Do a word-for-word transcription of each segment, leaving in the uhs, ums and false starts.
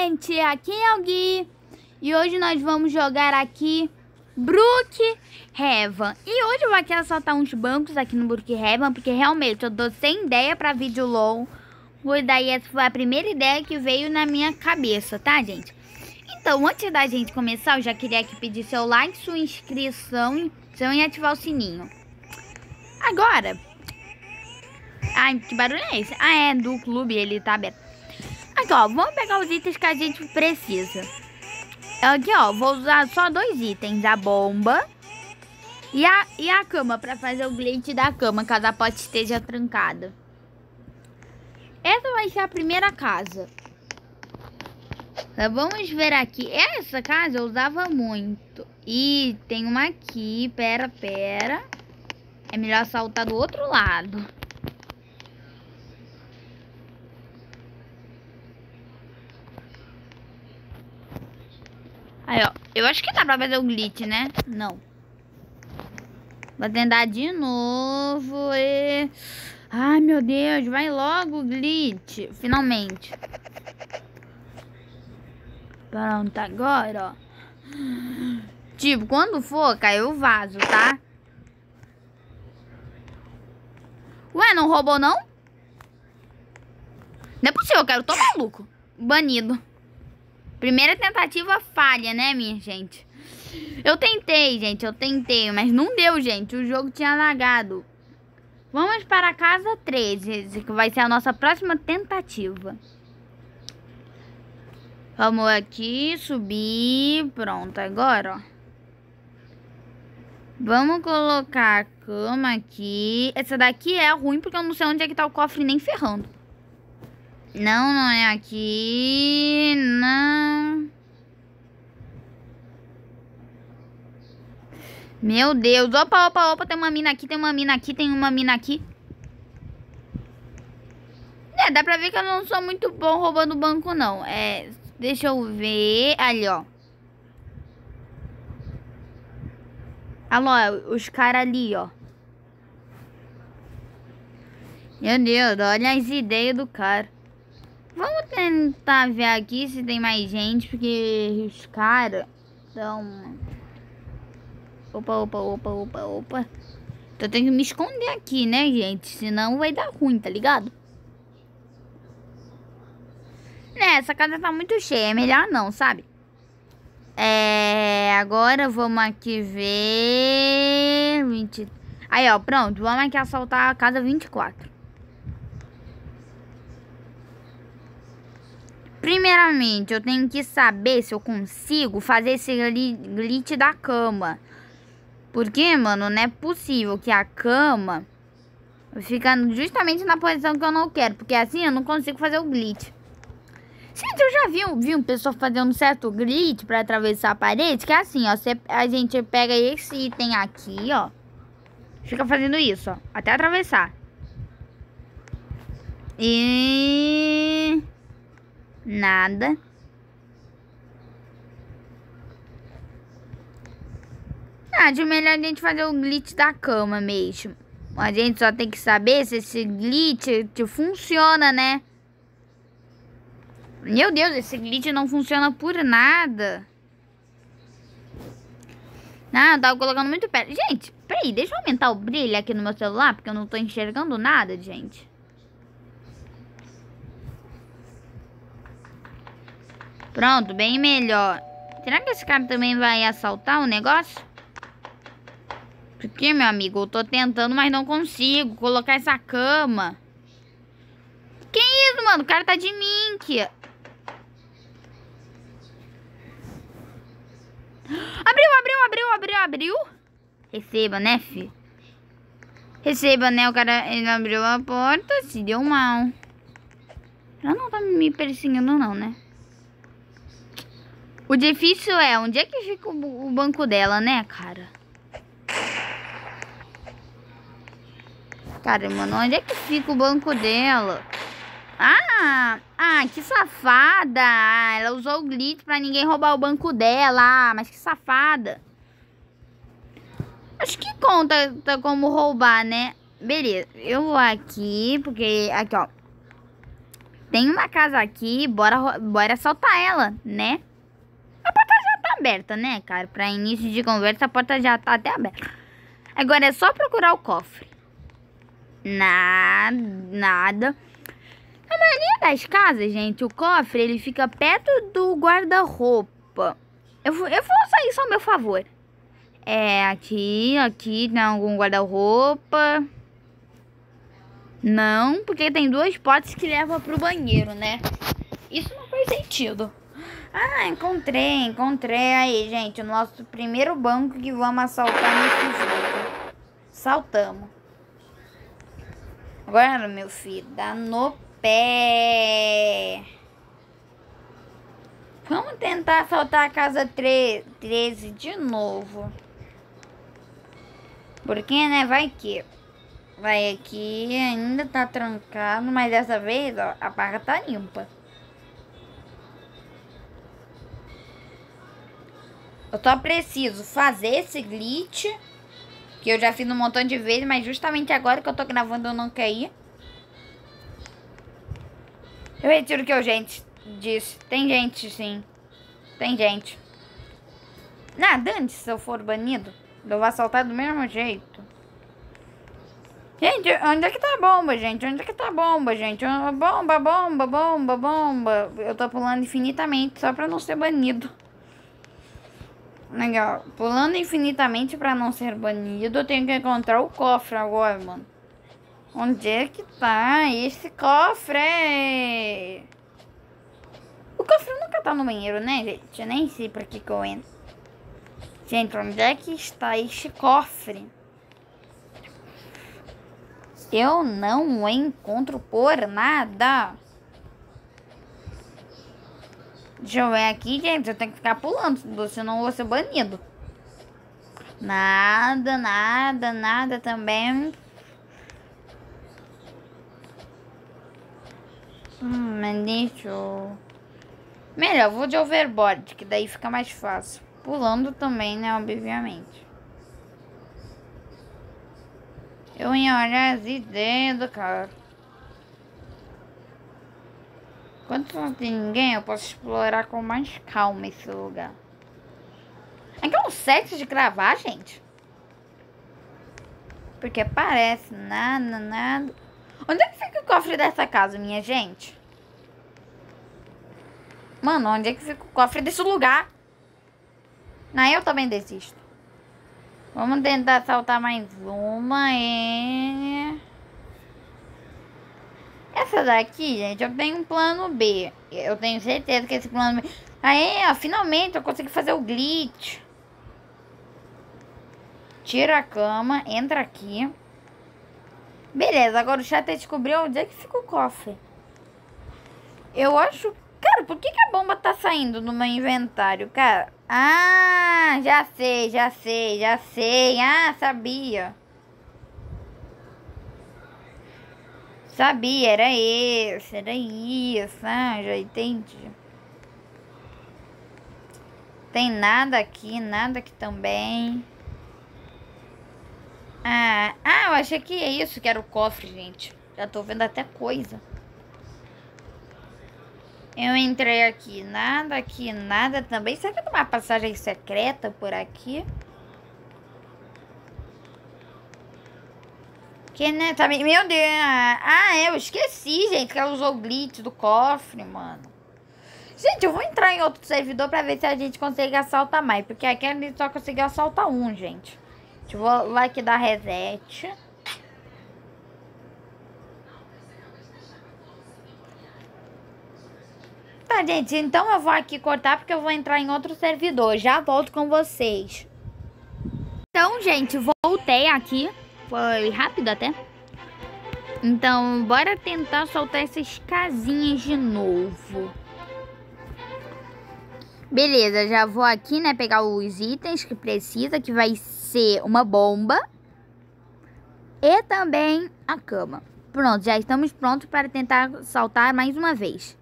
gente, aqui é o Gui e hoje nós vamos jogar aqui Brookhaven. E hoje eu vou aqui assaltar uns bancos aqui no Brookhaven, porque realmente eu tô sem ideia pra vídeo long. E daí essa foi a primeira ideia que veio na minha cabeça, tá, gente? Então, antes da gente começar, eu já queria aqui pedir seu like, sua inscrição e ativar o sininho. Agora... Ai, que barulho é esse? Ah, é do clube, ele tá aberto. Aqui, ó, vamos pegar os itens que a gente precisa. Aqui, ó, vou usar só dois itens. A bomba e a, e a cama, pra fazer o glitch da cama, caso a porta esteja trancada. Essa vai ser a primeira casa. Então, vamos ver aqui. Essa casa eu usava muito. E tem uma aqui, pera, pera. É melhor saltar do outro lado. Aí, ó. Eu acho que dá pra fazer o glitch, né? Não. Vou tentar de novo e... Ai, meu Deus. Vai logo o glitch. Finalmente. Pronto, agora, ó. Tipo, quando for, caiu o vaso, tá? Ué, não roubou, não? Não é possível, eu quero tô maluco. Banido. Primeira tentativa falha, né, minha gente? Eu tentei, gente, eu tentei, mas não deu, gente. O jogo tinha lagado. Vamos para a casa treze, que vai ser a nossa próxima tentativa. Vamos aqui, subir. Pronto, agora, ó. Vamos colocar a cama aqui. Essa daqui é ruim, porque eu não sei onde é que tá o cofre nem ferrando. Não, não é aqui. Não. Meu Deus. Opa, opa, opa. Tem uma mina aqui, tem uma mina aqui, tem uma mina aqui. É, dá pra ver que eu não sou muito bom roubando banco, não. É, deixa eu ver. Ali, ó. Alô, os caras ali, ó. Meu Deus, olha as ideias do cara. Vamos tentar ver aqui se tem mais gente, porque os caras estão... Opa, opa, opa, opa, opa. Então eu tenho que me esconder aqui, né, gente? Senão vai dar ruim, tá ligado? Né, essa casa tá muito cheia, é melhor não, sabe? É... Agora vamos aqui ver... vinte... Aí, ó, pronto. Vamos aqui assaltar a casa vinte e quatro. Primeiramente, eu tenho que saber se eu consigo fazer esse glitch da cama. Porque, mano, não é possível que a cama fique justamente na posição que eu não quero. Porque assim eu não consigo fazer o glitch. Gente, eu já vi, vi um pessoal fazendo um certo glitch pra atravessar a parede. Que é assim, ó. Cê, a gente pega esse item aqui, ó. Fica fazendo isso, ó. Até atravessar. E... Nada. Ah, de melhor a gente fazer o glitch da cama mesmo. A gente só tem que saber se esse glitch funciona, né? Meu Deus, esse glitch não funciona por nada. Ah, eu tava colocando muito perto. Gente, peraí, deixa eu aumentar o brilho aqui no meu celular, porque eu não tô enxergando nada, gente. Pronto, bem melhor. Será que esse cara também vai assaltar o negócio? Porque, meu amigo, eu tô tentando, mas não consigo colocar essa cama. Que isso, mano? O cara tá de mim aqui. Abriu, abriu, abriu, abriu, abriu. Receba, né, filho? Receba, né? O cara, ele abriu a porta, se deu mal. Ela não tá me perseguindo, não, né? O difícil é, onde é que fica o banco dela, né, cara? Cara, mano, onde é que fica o banco dela? Ah, ah, que safada. Ela usou o glitch pra ninguém roubar o banco dela. Ah, mas que safada. Acho que conta tá como roubar, né? Beleza, eu vou aqui, porque aqui, ó. tem uma casa aqui, bora, bora soltar ela, né? A porta já tá aberta, né, cara? Pra início de conversa, a porta já tá até aberta. Agora é só procurar o cofre. Nada, nada. Na maioria das casas, gente, o cofre, ele fica perto do guarda-roupa. Eu, eu vou usar isso ao meu favor. É, aqui, aqui tem algum guarda-roupa. Não, porque tem duas portas que levam pro banheiro, né? Isso não faz sentido. Ah, encontrei, encontrei aí, gente. O nosso primeiro banco que vamos assaltar nesse jogo. Saltamos. Agora, meu filho, dá no pé. Vamos tentar assaltar a casa treze de novo. Porque, né, vai que... Vai aqui, ainda tá trancado, mas dessa vez, ó, a barra tá limpa. Eu só preciso fazer esse glitch, que eu já fiz um montão de vezes, mas justamente agora que eu tô gravando eu não caí. Eu retiro o que eu, gente, disse. Tem gente, sim. Tem gente. Nada, antes, se eu for banido, eu vou assaltar do mesmo jeito. Gente, onde é que tá a bomba, gente? Onde é que tá a bomba, gente? Bomba, bomba, bomba, bomba. Eu tô pulando infinitamente só pra não ser banido. Legal. Pulando infinitamente pra não ser banido, eu tenho que encontrar o cofre agora, mano. Onde é que tá esse cofre? O cofre nunca tá no banheiro, né, gente? Eu nem sei pra que que eu entro. Gente, onde é que está este cofre? Eu não o encontro por nada. Deixa eu ver aqui, gente. Eu tenho que ficar pulando, senão eu vou ser banido. Nada, nada, nada também. Hum, mas deixa eu... Melhor, vou de overboard, que daí fica mais fácil. Pulando também, né, obviamente. Eu ia olhar as ideias do cara. Quando não tem ninguém, eu posso explorar com mais calma esse lugar. É que é um set de gravar, gente. Porque parece nada, nada. Onde é que fica o cofre dessa casa, minha gente? Mano, onde é que fica o cofre desse lugar? Não, eu também desisto. Vamos tentar saltar mais uma. É... Essa daqui, gente, eu tenho um plano B. Eu tenho certeza que esse plano B... Aí, ó, finalmente eu consegui fazer o glitch. Tira a cama, entra aqui. Beleza, agora o chat descobriu onde é que fica o cofre. Eu acho... Cara, por que que a bomba tá saindo do meu inventário, cara? Ah, já sei, já sei, já sei. Ah, sabia. Sabia, era esse, era isso. Ah, já entendi. Tem nada aqui, nada aqui também. Ah, ah, eu achei que é isso que era o cofre, gente. Já tô vendo até coisa. Eu entrei aqui, nada aqui, nada também. Será que tem uma passagem secreta por aqui? Que, né, também... Meu Deus. Ah, eu esqueci, gente, que ela usou o glitch do cofre, mano. Gente, eu vou entrar em outro servidor pra ver se a gente consegue assaltar mais. Porque aqui a gente só conseguiu assaltar um, gente. Deixa eu vou lá aqui dar reset. Tá, gente, então eu vou aqui cortar porque eu vou entrar em outro servidor. Já volto com vocês. Então, gente, voltei aqui. Foi rápido até. Então, bora tentar soltar essas casinhas de novo. Beleza, já vou aqui, né, pegar os itens que precisa, que vai ser uma bomba e também a cama. Pronto, já estamos prontos para tentar saltar mais uma vez.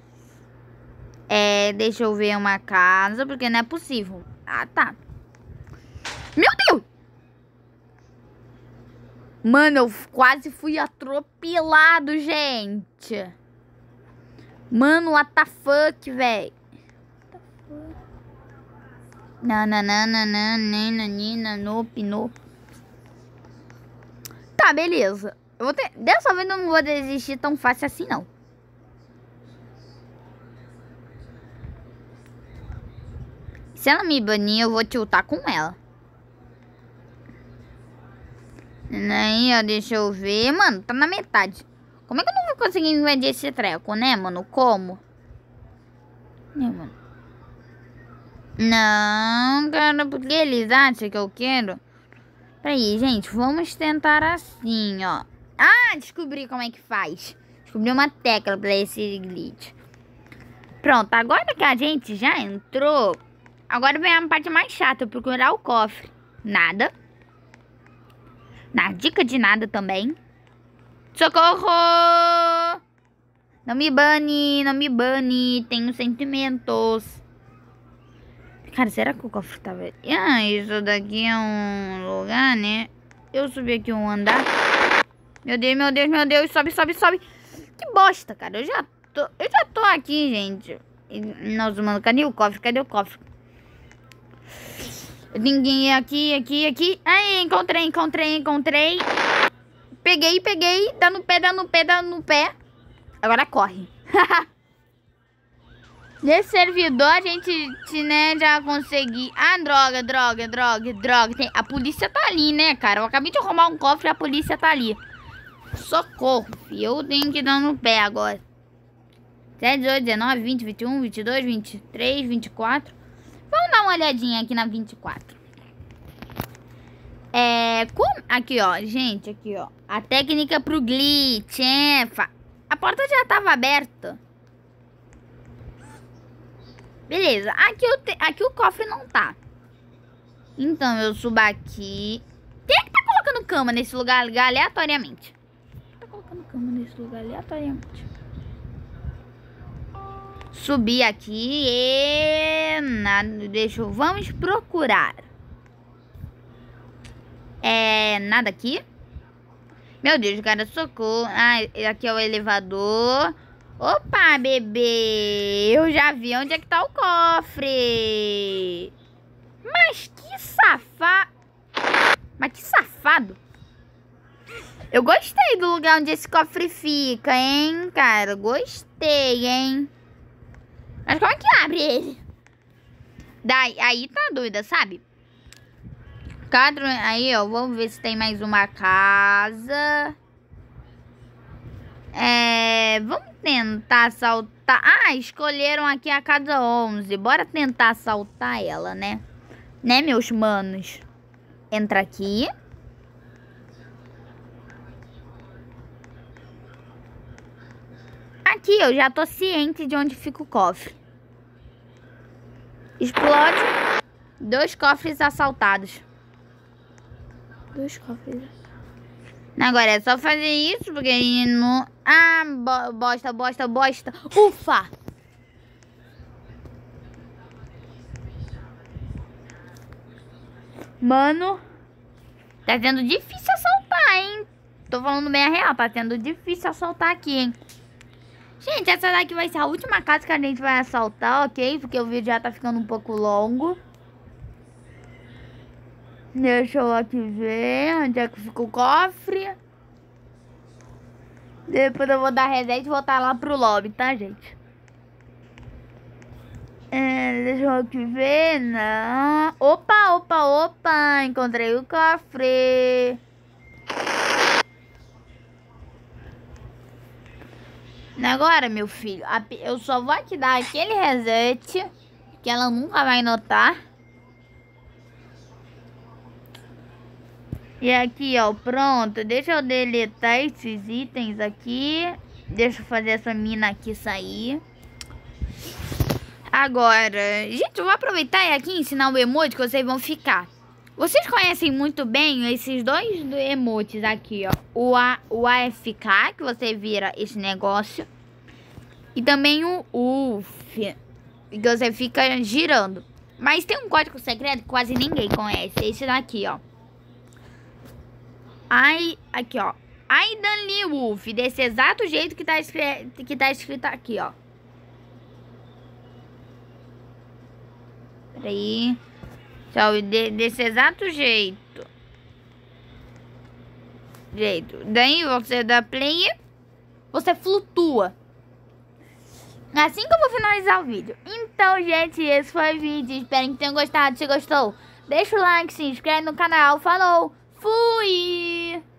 É, deixa eu ver uma casa, porque não é possível. Ah, tá. Meu Deus! Mano, eu quase fui atropelado, gente. Mano, what the fuck, véi? Nananana, nope, nope. Tá, beleza. Eu vou ter... Dessa vez eu não vou desistir tão fácil assim, não. Se ela me banir, eu vou tiltar com ela. Aí, ó, deixa eu ver. Mano, tá na metade. Como é que eu não vou conseguir invadir esse treco, né, mano? Como? Né, mano? Não, cara, porque eles acham que eu quero. Peraí, gente, vamos tentar assim, ó. Ah, descobri como é que faz. Descobri uma tecla pra esse glitch. Pronto, agora que a gente já entrou, agora vem a parte mais chata, procurar o cofre. Nada. Na dica de nada também. Socorro! Não me bane, não me bane. Tenho sentimentos. Cara, será que o cofre tá velho? Ah, isso daqui é um lugar, né? Eu subi aqui um andar. Meu Deus, meu Deus, meu Deus. Sobe, sobe, sobe. Que bosta, cara. Eu já tô, eu já tô aqui, gente. Nossa, mano, cadê o cofre? Cadê o cofre? Ninguém aqui, aqui, aqui. Aí, encontrei, encontrei, encontrei. Peguei, peguei. Dá no pé, dá no pé, dá no pé. Agora corre. Nesse servidor a gente, né, já consegui. Ah, droga, droga, droga, droga. Tem... A polícia tá ali, né, cara? Eu acabei de arrumar um cofre e a polícia tá ali. Socorro, filho. Eu tenho que dar no pé agora. sete, dezoito, dezenove, vinte, vinte e um, vinte e dois, vinte e três, vinte e quatro. Vamos dar uma olhadinha aqui na vinte e quatro. É... Como... Aqui, ó. Gente, aqui, ó. A técnica pro glitch, é... A porta já tava aberta. Beleza. Aqui, eu te... aqui o cofre não tá. Então, eu subo aqui. Quem é que tá colocando cama nesse lugar aleatoriamente? Quem tá colocando cama nesse lugar aleatoriamente? Subir aqui e... Nada, deixa eu... Vamos procurar. É... Nada aqui. Meu Deus, cara, socorro. Ah, aqui é o elevador. Opa, bebê. Eu já vi onde é que tá o cofre. Mas que safado. Mas que safado. Eu gostei do lugar onde esse cofre fica, hein, cara. Gostei, hein. Mas como é que abre ele? Daí, aí tá doida, sabe? Quadro, aí, ó. Vamos ver se tem mais uma casa. É... Vamos tentar assaltar... Ah, escolheram aqui a casa onze. Bora tentar assaltar ela, né? Né, meus manos? Entra aqui. Aqui, eu já tô ciente de onde fica o cofre. Explode. Dois cofres assaltados. Dois cofres. Agora é só fazer isso, porque ele não... Ah, bo bosta, bosta, bosta. Ufa! Mano, tá sendo difícil assaltar, hein? Tô falando bem a real, tá sendo difícil assaltar aqui, hein? Gente, essa daqui vai ser a última casa que a gente vai assaltar, ok? Porque o vídeo já tá ficando um pouco longo. Deixa eu aqui ver onde é que fica o cofre. Depois eu vou dar reset e voltar lá pro lobby, tá, gente? É, deixa eu aqui ver. Não. Opa, opa, opa. Encontrei o cofre. Agora, meu filho, eu só vou te dar aquele reset que ela nunca vai notar. E aqui, ó, pronto. Deixa eu deletar esses itens aqui. Deixa eu fazer essa mina aqui sair. Agora, gente, eu vou aproveitar e aqui ensinar o emote que vocês vão ficar. Vocês conhecem muito bem esses dois emotes aqui, ó. O, A, o A F K, que você vira esse negócio. E também o U F, que você fica girando. Mas tem um código secreto que quase ninguém conhece. Esse daqui, ó. Ai, aqui, ó. I don't Wolf, desse exato jeito que tá, escrito, que tá escrito aqui, ó. Daí, só de, desse exato jeito. Jeito. Daí você dá play, você flutua. Assim que eu vou finalizar o vídeo. Então, gente, esse foi o vídeo. Espero que tenham gostado. Se gostou, deixa o like, se inscreve no canal. Falou, fui!